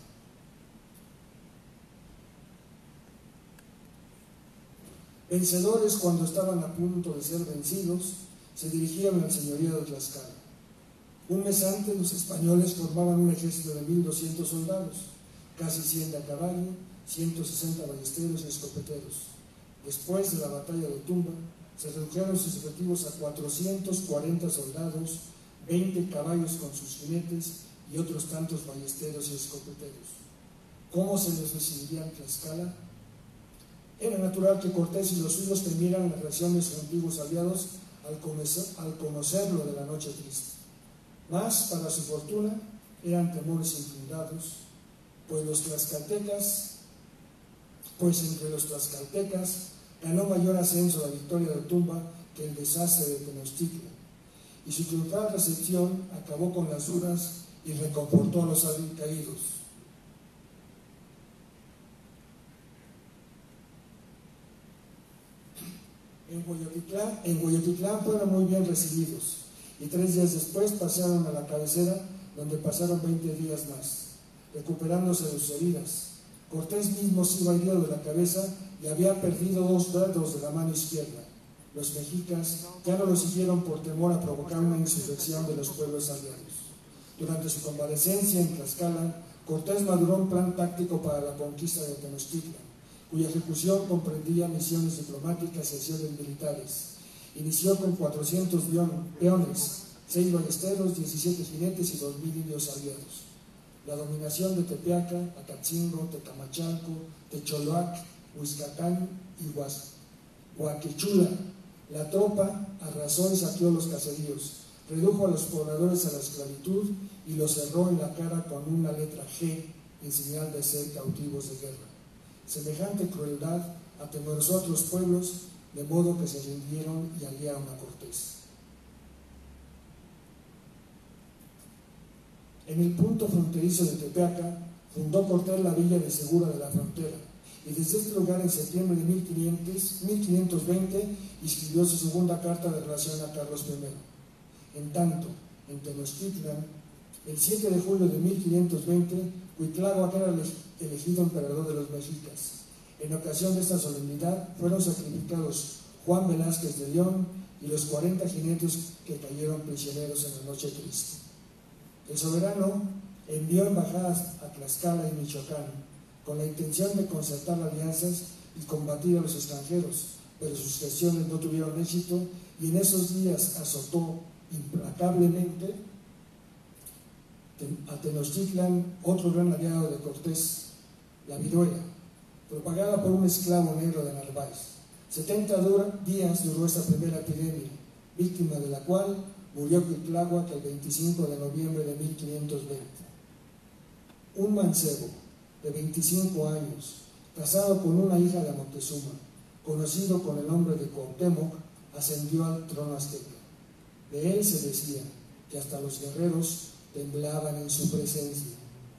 Vencedores cuando estaban a punto de ser vencidos, se dirigieron al señorío de Tlaxcala. Un mes antes, los españoles formaban un ejército de mil doscientos soldados, casi cien de a caballo, ciento sesenta ballesteros y escopeteros. Después de la batalla de Otumba, se redujeron sus efectivos a cuatrocientos cuarenta soldados, veinte caballos con sus jinetes y otros tantos ballesteros y escopeteros. ¿Cómo se les recibiría en Tlaxcala? Era natural que Cortés y los suyos temieran la reacción de sus antiguos aliados al conocer, al conocer lo de la noche triste. Mas, para su fortuna, eran temores infundados, pues los tlaxcaltecas, pues entre los tlaxcaltecas ganó mayor ascenso la victoria de Otumba que el desastre de Tenochtitlan, y su triunfal recepción acabó con las dudas y reconfortó a los caídos. En Hueyotitlán, en Hueyotitlán fueron muy bien recibidos, y tres días después pasaron a la cabecera, donde pasaron veinte días más, recuperándose de sus heridas. Cortés mismo se iba herido de la cabeza y había perdido dos dedos de la mano izquierda. Los mexicas ya no lo siguieron por temor a provocar una insurrección de los pueblos aliados. Durante su convalecencia en Tlaxcala, Cortés maduró un plan táctico para la conquista de Tenochtitlan, cuya ejecución comprendía misiones diplomáticas y acciones militares. Inició con cuatrocientos peones, seis ballesteros, diecisiete jinetes y dos mil indios aliados. La dominación de Tepeaca, Acatzingo, Tecamachalco, Techoloac, Huizcacán y Huaquechula. La tropa arrasó y saqueó los caseríos, redujo a los pobladores a la esclavitud y los cerró en la cara con una letra G en señal de ser cautivos de guerra. Semejante crueldad atemorizó a otros pueblos, de modo que se rindieron y aliaron a Cortés. En el punto fronterizo de Tepeaca fundó Cortés la villa de Segura de la Frontera, y desde este lugar en septiembre de mil quinientos veinte escribió su segunda carta de relación a Carlos primero. En tanto, en Tenochtitlan, el siete de julio de mil quinientos veinte, Cuitláhuac era elegido emperador de los mexicas. En ocasión de esta solemnidad fueron sacrificados Juan Velázquez de León y los cuarenta jinetes que cayeron prisioneros en la noche triste. El soberano envió embajadas a Tlaxcala y Michoacán con la intención de concertar alianzas y combatir a los extranjeros, pero sus gestiones no tuvieron éxito y en esos días azotó implacablemente a Tenochtitlan otro gran aliado de Cortés, la viruela, propagada por un esclavo negro de Narváez. setenta días duró esta primera epidemia, víctima de la cual murió Cuitláhuac el veinticinco de noviembre de mil quinientos veinte. Un mancebo de veinticinco años, casado con una hija de Moctezuma, conocido con el nombre de Cuauhtémoc, ascendió al trono azteca. De él se decía que hasta los guerreros temblaban en su presencia.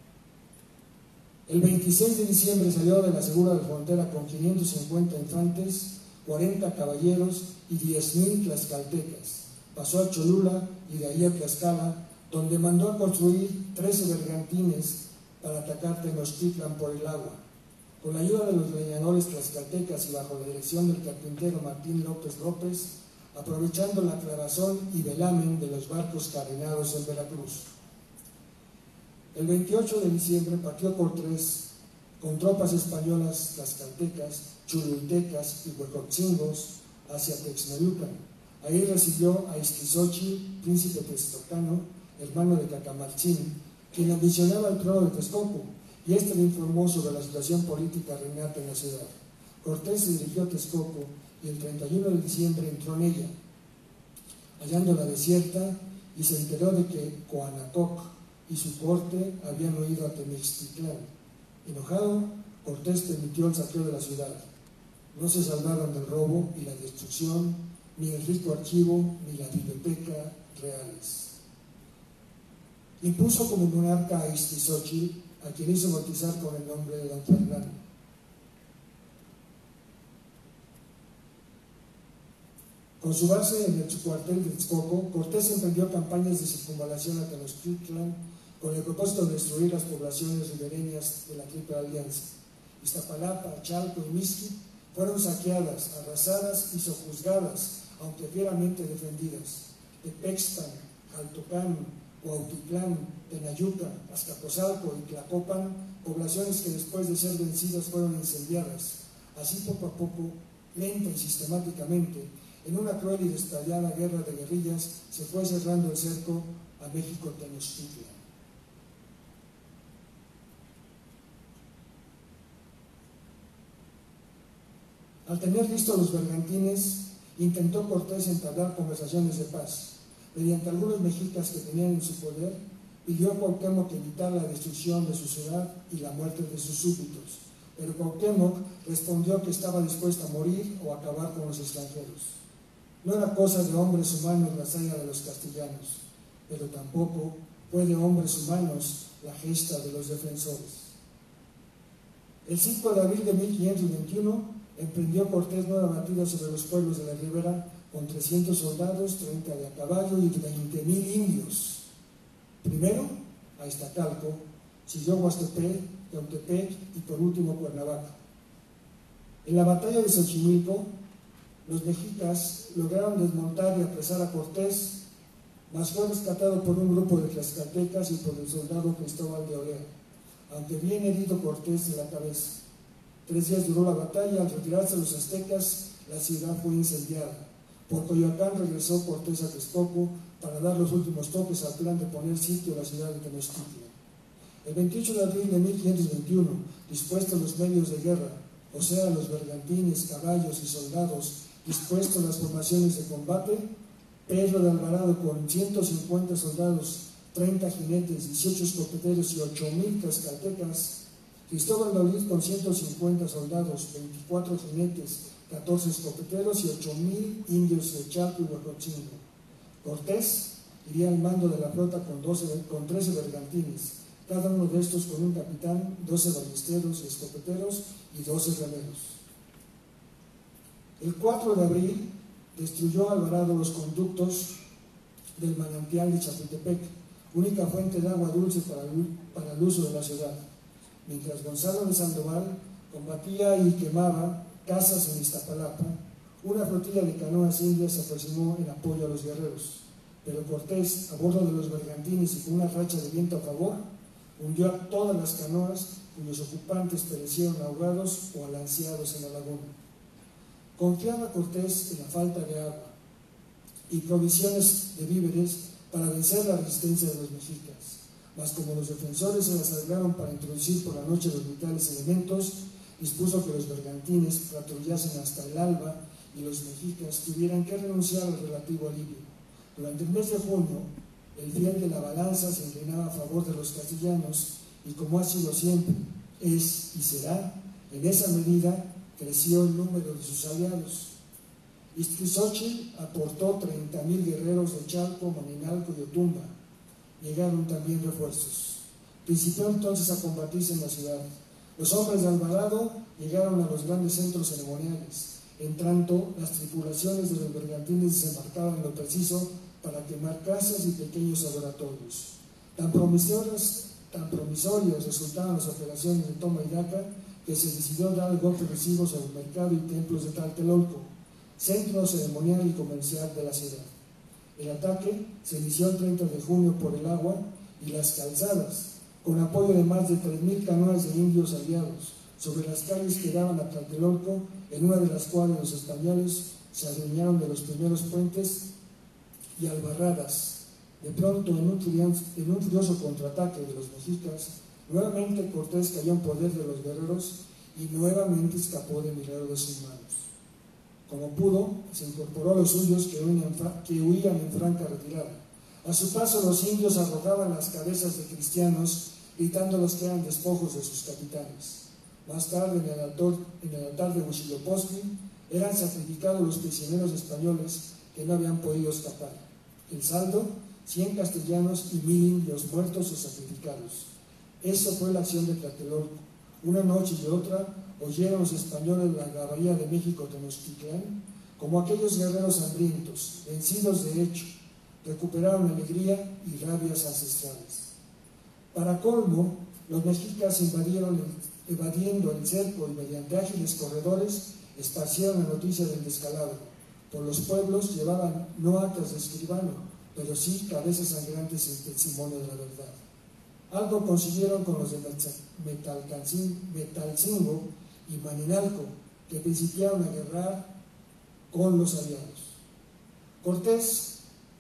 El veintiséis de diciembre salió de la segura de frontera con quinientos cincuenta infantes, cuarenta caballeros y diez mil tlaxcaltecas. Pasó a Cholula y de ahí a Tlaxcala, donde mandó a construir trece bergantines para atacar Tenochtitlan por el agua. Con la ayuda de los leñadores tlaxcaltecas y bajo la dirección del carpintero Martín López López, aprovechando la clavazón y velamen de los barcos carenados en Veracruz. El veintiocho de diciembre partió Cortés con tropas españolas tlaxcaltecas, chulultecas y huecotzingos hacia Texmelucan. Ahí recibió a Ixtlilxóchitl, príncipe textocano, hermano de Cacamartzin, quien ambicionaba el trono de Texcoco, y éste le informó sobre la situación política reinante en la ciudad. Cortés se dirigió a Texcoco y el treinta y uno de diciembre entró en ella, hallándola desierta, y se enteró de que Coanacoc y su corte habían huido a Tenochtitlán. Enojado, Cortés permitió el saqueo de la ciudad. No se salvaron del robo y la destrucción, ni el rico archivo, ni la biblioteca reales. Impuso como monarca a Ixtlilxóchitl, a quien hizo bautizar con el nombre de Don Fernando. Con su base en el cuartel de Texcoco, Cortés emprendió campañas de circunvalación a Tenochtitlan con el propósito de destruir las poblaciones ribereñas de la Triple Alianza. Iztapalapa, Chalco y Mixquic fueron saqueadas, arrasadas y sojuzgadas, aunque fieramente defendidas. Tepexpan, Jaltocán, Cuautitlán, Tenayuca, Azcapotzalco y Tlacopan, poblaciones que después de ser vencidas fueron incendiadas. Así poco a poco, lenta y sistemáticamente, en una cruel y detallada guerra de guerrillas, se fue cerrando el cerco a México Tenochtitlan. Al tener listos los bergantines, intentó Cortés entablar conversaciones de paz. Mediante algunos mexicas que tenían en su poder, pidió a Cuauhtémoc evitar la destrucción de su ciudad y la muerte de sus súbditos, pero Cuauhtémoc respondió que estaba dispuesto a morir o acabar con los extranjeros. No era cosa de hombres humanos la hazaña de los castellanos, pero tampoco fue de hombres humanos la gesta de los defensores. El cinco de abril de mil quinientos veintiuno emprendió Cortés nueva batida sobre los pueblos de la ribera con trescientos soldados, treinta de a caballo y veinte mil indios. Primero a Iztacalco, siguió Huastepec, Teotepec y por último Cuernavaca. En la batalla de Xochimilco, los mexicas lograron desmontar y apresar a Cortés, mas fue rescatado por un grupo de tlaxcaltecas y por el soldado Cristóbal de Olea, aunque bien herido Cortés de la cabeza. Tres días duró la batalla. Al retirarse los aztecas, la ciudad fue incendiada. Por Coyoacán regresó Cortés a Texcoco para dar los últimos toques al plan de poner sitio a la ciudad de Tenochtitlan. El veintiocho de abril de mil quinientos veintiuno, dispuestos los medios de guerra, o sea, los bergantines, caballos y soldados, dispuestos las formaciones de combate, Pedro de Alvarado con ciento cincuenta soldados, treinta jinetes, dieciocho escopeteros y ocho mil tlaxcaltecas, Cristóbal de Olid con ciento cincuenta soldados, veinticuatro jinetes, catorce escopeteros y ocho mil indios de Chalco y Huejotzingo. Cortés iría al mando de la flota con, doce, con trece bergantines, cada uno de estos con un capitán, doce ballesteros y escopeteros y doce remeros. El cuatro de abril destruyó Alvarado los conductos del manantial de Chapultepec, única fuente de agua dulce para el, para el uso de la ciudad, mientras Gonzalo de Sandoval combatía y quemaba casas en Iztapalapa. Una flotilla de canoas indias se aproximó en apoyo a los guerreros, pero Cortés, a bordo de los bergantines y con una racha de viento a favor, hundió a todas las canoas cuyos ocupantes perecieron ahogados o alanceados en la laguna. Confiaba Cortés en la falta de agua y provisiones de víveres para vencer la resistencia de los mexicas, mas como los defensores se las arreglaron para introducir por la noche los vitales elementos, dispuso que los bergantines patrullasen hasta el alba y los mexicas tuvieran que renunciar al relativo alivio. Durante el mes de junio, el fiel de la balanza se inclinaba a favor de los castellanos y, como ha sido siempre, es y será, en esa medida creció el número de sus aliados. Iztlizochitl aportó treinta mil guerreros de Chalco, Maninalco y Otumba. Llegaron también refuerzos. Principió entonces a combatirse en la ciudad. Los hombres de Alvarado llegaron a los grandes centros ceremoniales. En tanto, las tripulaciones de los bergantines desembarcaban en lo preciso para quemar casas y pequeños adoratorios. Tan promisorios, tan promisorios resultaban las operaciones de toma y daca que se decidió dar el golpe decisivo sobre el mercado y templos de Tlatelolco, centro ceremonial y comercial de la ciudad. El ataque se inició el treinta de junio por el agua y las calzadas, con apoyo de más de tres mil canoas de indios aliados, sobre las calles que daban a Tlatelolco, en una de las cuales los españoles se adueñaron de los primeros puentes y albarradas. De pronto, en un, en un furioso contraataque de los mexicas, nuevamente Cortés cayó en poder de los guerreros y nuevamente escapó de milagro de sus manos. Como pudo, se incorporó a los suyos que huían, que huían en franca retirada. A su paso, los indios arrojaban las cabezas de cristianos, gritándolos que eran despojos de sus capitanes. Más tarde, en el altar, en el altar de Huitzilopochtli, eran sacrificados los prisioneros españoles que no habían podido escapar. El saldo, cien castellanos y mil indios muertos o sacrificados. Eso fue la acción de Tlatelolco. Una noche y otra oyeron los españoles la bahía de México Tenochtitlán, como aquellos guerreros hambrientos, vencidos de hecho, recuperaron alegría y rabias ancestrales. Para colmo, los mexicas invadieron el, evadiendo el cerco y mediante ágiles corredores esparcieron la noticia del descalabro. Por los pueblos llevaban no actas de escribano, pero sí cabezas sangrantes en testimonio de la verdad. Algo consiguieron con los de Metalcingo y Maninalco, que principiaron a guerrar con los aliados. Cortés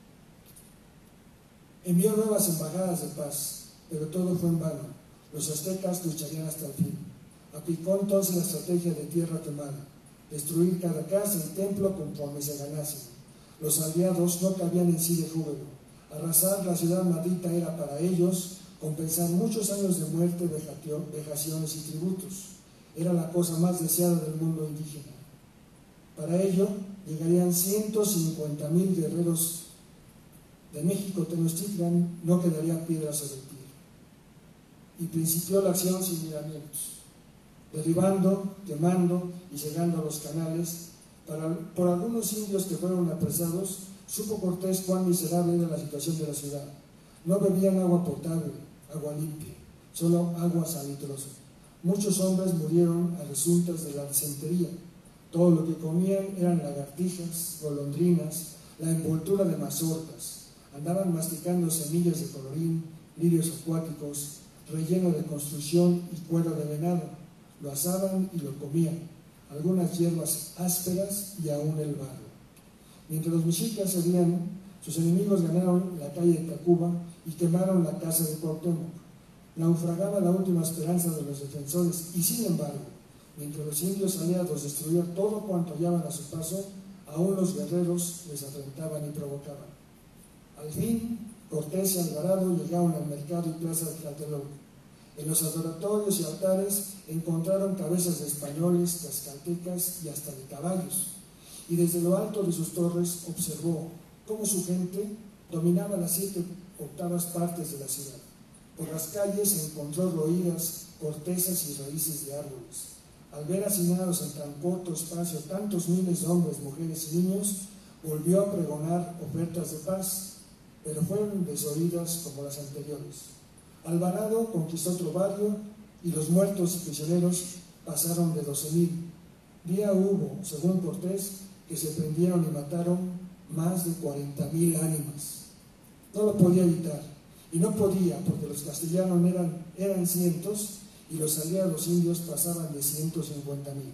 envió nuevas embajadas de paz, pero todo fue en vano. Los aztecas lucharían hasta el fin. Aplicó entonces la estrategia de tierra quemada, destruir cada casa y templo conforme se ganasen. Los aliados no cabían en sí de júbilo. Arrasar la ciudad maldita era para ellos compensar muchos años de muerte, vejaciones y tributos. Era la cosa más deseada del mundo indígena. Para ello, llegarían ciento cincuenta mil guerreros de México Tenochtitlán, no quedaría piedra sobre el pie. Y principió la acción sin miramientos, derribando, quemando y llegando a los canales. Para, por algunos indios que fueron apresados, supo Cortés cuán miserable era la situación de la ciudad. No bebían agua potable, agua limpia, solo agua salitrosa. Muchos hombres murieron a resultas de la disentería. Todo lo que comían eran lagartijas, golondrinas, la envoltura de mazorcas. Andaban masticando semillas de colorín, lirios acuáticos, relleno de construcción y cuero de venado. Lo asaban y lo comían, algunas hierbas ásperas y aún el barro. Mientras los mexicas huían, sus enemigos ganaron la calle de Tacuba y quemaron la casa de Cuauhtémoc. Naufragaba la última esperanza de los defensores y, sin embargo, mientras los indios aliados destruían todo cuanto hallaban a su paso, aún los guerreros les afrentaban y provocaban. Al fin, Cortés y Alvarado llegaron al mercado y plaza de Tlatelolco. En los adoratorios y altares encontraron cabezas de españoles, tlaxcaltecas y hasta de caballos. Y desde lo alto de sus torres observó cómo su gente dominaba las siete octavas partes de la ciudad. Por las calles encontró roídas, cortezas y raíces de árboles. Al ver hacinados en tan corto espacio tantos miles de hombres, mujeres y niños, volvió a pregonar ofertas de paz, pero fueron desoídas como las anteriores. Alvarado conquistó otro barrio y los muertos y prisioneros pasaron de doce mil. Día hubo, según Cortés, que se prendieron y mataron más de cuarenta mil ánimas. No lo podía evitar, y no podía porque los castellanos eran, eran cientos y los aliados indios pasaban de ciento cincuenta mil.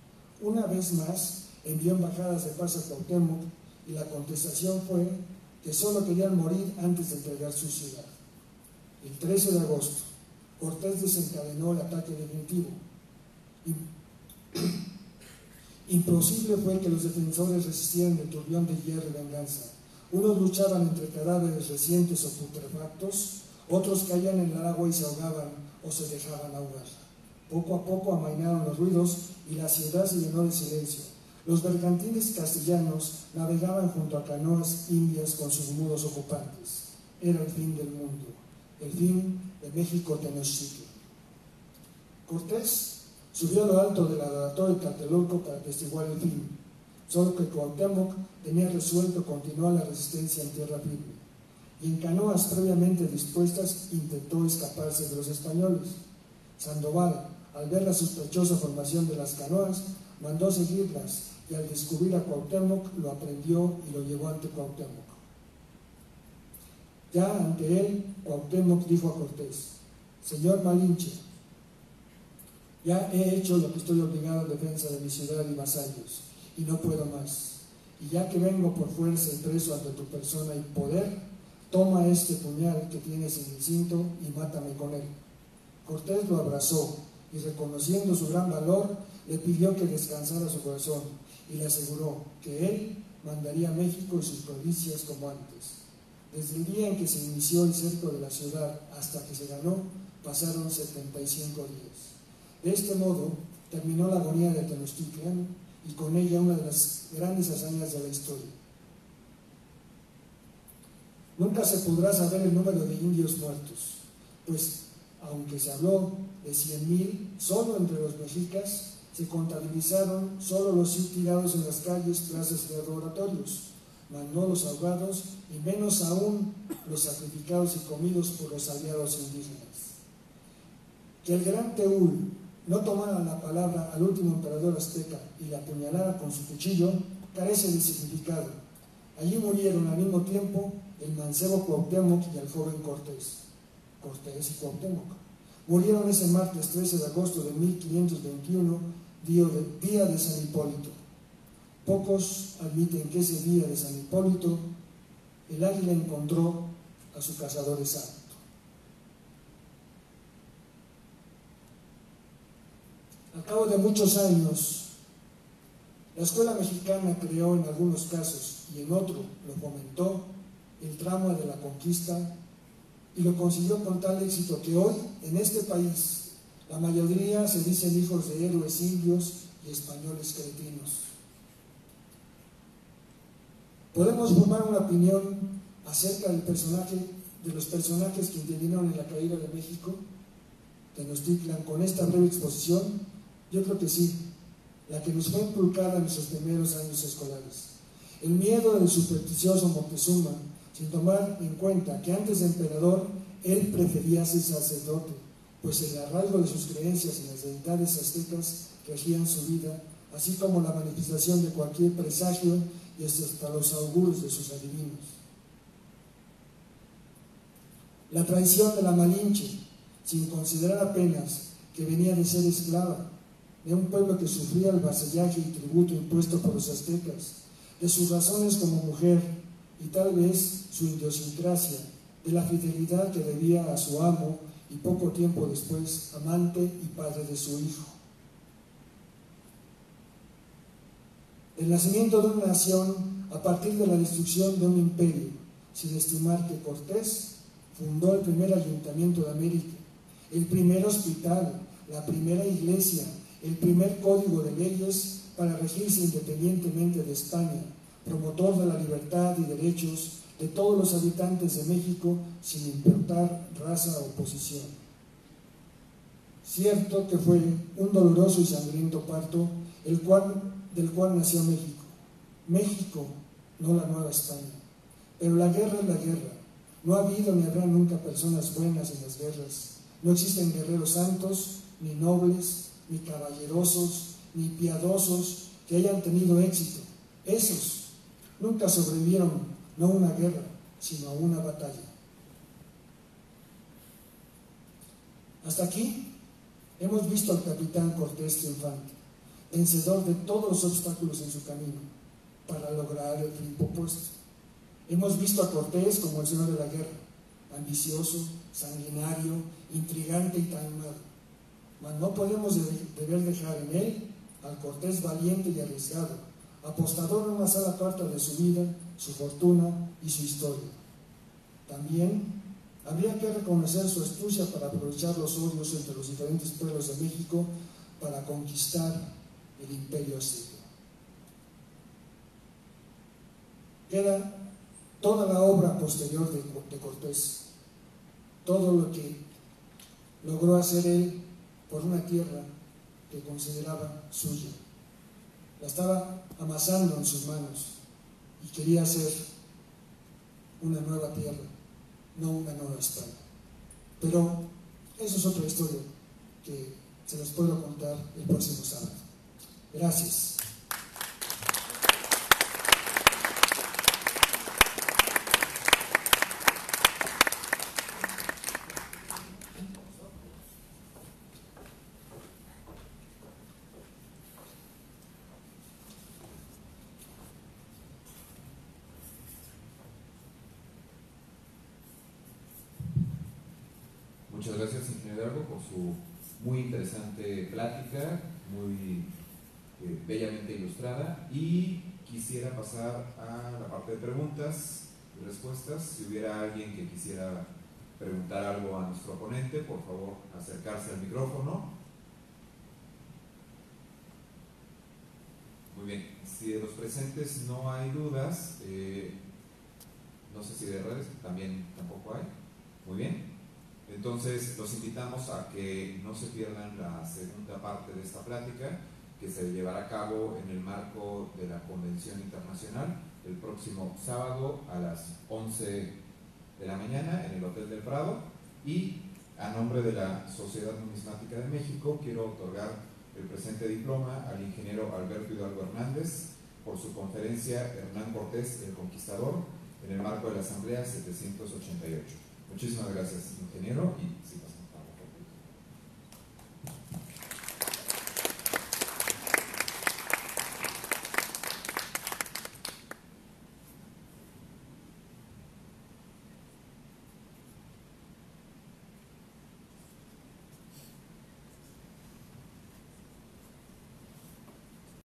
Una vez más envió embajadas de paz a Cuauhtémoc y la contestación fue que solo querían morir antes de entregar su ciudad. El trece de agosto, Cortés desencadenó el ataque definitivo. Imposible fue que los defensores resistieran el turbión de guerra y venganza. Unos luchaban entre cadáveres recientes o putrefactos, otros caían en el agua y se ahogaban o se dejaban ahogar. Poco a poco amainaron los ruidos y la ciudad se llenó de silencio. Los bergantines castellanos navegaban junto a canoas indias con sus mulos ocupantes. Era el fin del mundo, el fin de México Tenochtitlan. Cortés subió a lo alto del adoratorio de Tlatelolco para atestiguar el fin, solo que Cuauhtémoc tenía resuelto continuar la resistencia en tierra firme, y en canoas previamente dispuestas intentó escaparse de los españoles. Sandoval, al ver la sospechosa formación de las canoas, mandó seguirlas, y al descubrir a Cuauhtémoc lo aprendió y lo llevó ante Cuauhtémoc. Ya ante él, Cuauhtémoc dijo a Cortés: «Señor Malinche, ya he hecho lo que estoy obligado en defensa de mi ciudad y vasallos, y no puedo más. Y ya que vengo por fuerza y preso ante tu persona y poder, toma este puñal que tienes en el cinto y mátame con él». Cortés lo abrazó y, reconociendo su gran valor, le pidió que descansara su corazón y le aseguró que él mandaría a México y sus provincias como antes. Desde el día en que se inició el cerco de la ciudad hasta que se ganó, pasaron setenta y cinco días. De este modo, terminó la agonía de Tenochtitlan y con ella una de las grandes hazañas de la historia. Nunca se podrá saber el número de indios muertos, pues, aunque se habló de cien mil, solo entre los mexicas se contabilizaron solo los tirados en las calles, plazas y laboratorios, mas no los ahogados y menos aún los sacrificados y comidos por los aliados indígenas. Que el gran Teúl no tomara la palabra al último emperador azteca y le apuñalara con su cuchillo carece de significado. Allí murieron al mismo tiempo el mancebo Cuauhtémoc y el joven Cortés. Cortés y Cuauhtémoc murieron ese martes trece de agosto de mil quinientos veintiuno, día de, día de San Hipólito. Pocos admiten que ese día de San Hipólito el águila encontró a su cazador exacto. Al cabo de muchos años, la escuela mexicana creó en algunos casos y en otro lo fomentó el trama de la conquista y lo consiguió con tal éxito que hoy en este país la mayoría se dicen hijos de héroes indios y españoles cretinos. Podemos formar una opinión acerca del personaje, de los personajes que intervinieron en la caída de México, Tenochtitlan, con esta breve exposición. Yo creo que sí, la que nos fue inculcada en nuestros primeros años escolares. El miedo del supersticioso Moctezuma, sin tomar en cuenta que antes de emperador, él prefería ser sacerdote, pues el arraigo de sus creencias y las deidades aztecas regían su vida, así como la manifestación de cualquier presagio y hasta los augurios de sus adivinos. La traición de la Malinche, sin considerar apenas que venía de ser esclava, de un pueblo que sufría el vasallaje y tributo impuesto por los aztecas, de sus razones como mujer y tal vez su idiosincrasia, de la fidelidad que debía a su amo y poco tiempo después amante y padre de su hijo. El nacimiento de una nación a partir de la destrucción de un imperio, sin estimar que Cortés fundó el primer ayuntamiento de América, el primer hospital, la primera iglesia, el primer código de leyes para regirse independientemente de España, promotor de la libertad y derechos de todos los habitantes de México sin importar raza o posición. Cierto que fue un doloroso y sangriento parto el cual, del cual nació México. México, no la Nueva España. Pero la guerra es la guerra. No ha habido ni habrá nunca personas buenas en las guerras. No existen guerreros santos, ni nobles, ni caballerosos, ni piadosos que hayan tenido éxito. Esos nunca sobrevivieron no a una guerra, sino a una batalla. Hasta aquí hemos visto al capitán Cortés triunfante, vencedor de todos los obstáculos en su camino para lograr el fin propuesto. Hemos visto a Cortés como el señor de la guerra, ambicioso, sanguinario, intrigante y taimado. Mas no podemos deber dejar en él al Cortés valiente y arriesgado, apostador en una sola parte de su vida, su fortuna y su historia. También habría que reconocer su astucia para aprovechar los odios entre los diferentes pueblos de México para conquistar el imperio azteca. queda toda la obra posterior de, de Cortés, todo lo que logró hacer él por una tierra que consideraba suya. La estaba amasando en sus manos y quería hacer una nueva tierra, no una nueva España. Pero eso es otra historia que se les puedo contar el próximo sábado. Gracias. Muchas gracias, ingeniero Hidalgo, por su muy interesante plática, muy eh, bellamente ilustrada, y quisiera pasar a la parte de preguntas y respuestas. Si hubiera alguien que quisiera preguntar algo a nuestro ponente, por favor acercarse al micrófono. Muy bien, si de los presentes no hay dudas, eh, no sé si de redes también tampoco hay. Muy bien. Entonces, los invitamos a que no se pierdan la segunda parte de esta plática, que se llevará a cabo en el marco de la Convención Internacional el próximo sábado a las once de la mañana en el Hotel del Prado. Y a nombre de la Sociedad Numismática de México, quiero otorgar el presente diploma al ingeniero Alberto Hidalgo Hernández por su conferencia Hernán Cortés el Conquistador en el marco de la Asamblea setecientos ochenta y ocho. Muchísimas gracias, ingeniero, y sí,